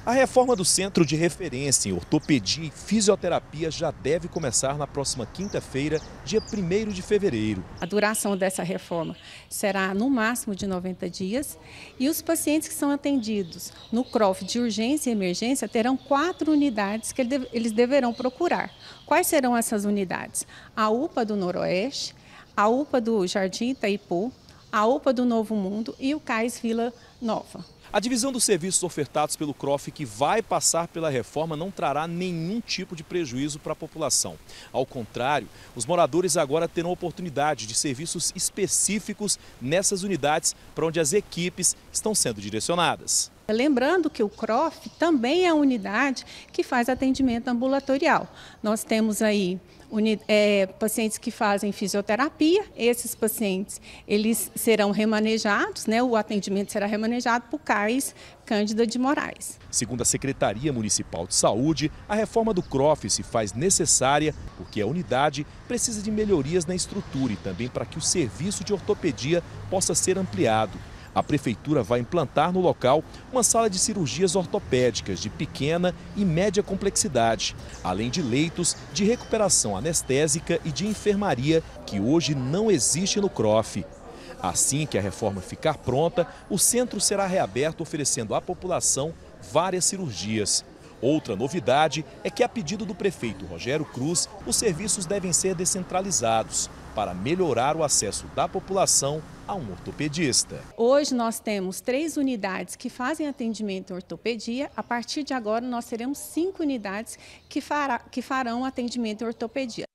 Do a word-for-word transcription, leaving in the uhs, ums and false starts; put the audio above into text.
A reforma do Centro de Referência em Ortopedia e Fisioterapia já deve começar na próxima quinta-feira, dia primeiro de fevereiro. A duração dessa reforma será no máximo de noventa dias e os pacientes que são atendidos no C R O F de urgência e emergência terão quatro unidades que eles deverão procurar. Quais serão essas unidades? A U P A do Noroeste, a U P A do Jardim Itaipu, a U P A do Novo Mundo e o CAIS Vila Nova. A divisão dos serviços ofertados pelo C R O F, que vai passar pela reforma, não trará nenhum tipo de prejuízo para a população. Ao contrário, os moradores agora terão oportunidade de serviços específicos nessas unidades para onde as equipes estão sendo direcionadas. Lembrando que o C R O F também é a unidade que faz atendimento ambulatorial. Nós temos aí é, pacientes que fazem fisioterapia. Esses pacientes eles serão remanejados, né? O atendimento será remanejado por CAIS Cândida de Moraes. Segundo a Secretaria Municipal de Saúde, a reforma do C R O F se faz necessária porque a unidade precisa de melhorias na estrutura e também para que o serviço de ortopedia possa ser ampliado. A Prefeitura vai implantar no local uma sala de cirurgias ortopédicas de pequena e média complexidade, além de leitos de recuperação anestésica e de enfermaria, que hoje não existe no C R O F. Assim que a reforma ficar pronta, o centro será reaberto oferecendo à população várias cirurgias. Outra novidade é que, a pedido do prefeito Rogério Cruz, os serviços devem ser descentralizados para melhorar o acesso da população a um ortopedista. Hoje nós temos três unidades que fazem atendimento em ortopedia. A partir de agora nós teremos cinco unidades que, fará, que farão atendimento em ortopedia.